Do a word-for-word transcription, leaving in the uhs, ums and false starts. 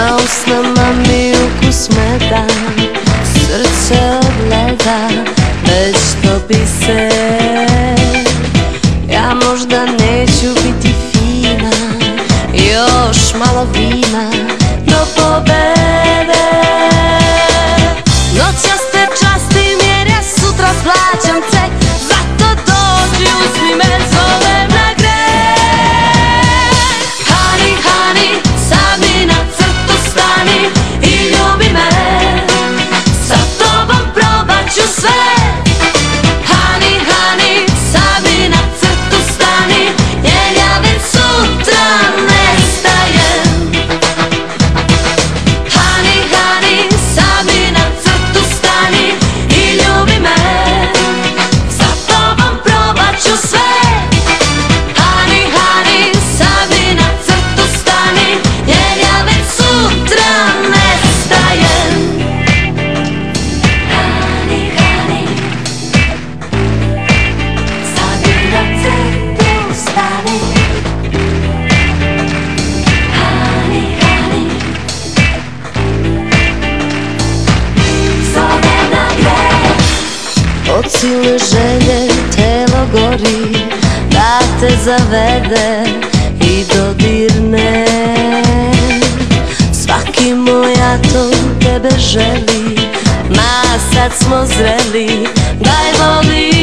Na usnama mi ukus meda, srce odgleda, već topi se. Ja možda neću biti fina, još malo vina do pobede. Noćas te častim jer ja sutra plaćam ceh, zato dođi uzmi me, zovem na greh. Hani, hani, sad mi na crtu stani i ljubi me, sa tobom probat ću sve. Hani, hani, sad mi na crtu stani, jer ja već sutra nestajem. Hani, hani, sad mi na crtu stani i ljubi me, sa tobom probat ću sve. Hani, hani, sad mi na crtu stani, jer ja već sutra nestajem. Hani, hani, sad mi na crtu stani. Hani, hani, zovem na greh. Od silne želje telo gori, da te zavede i dodirne. Svaki moj atom tebe želi, ma sad smo zreli, daj voli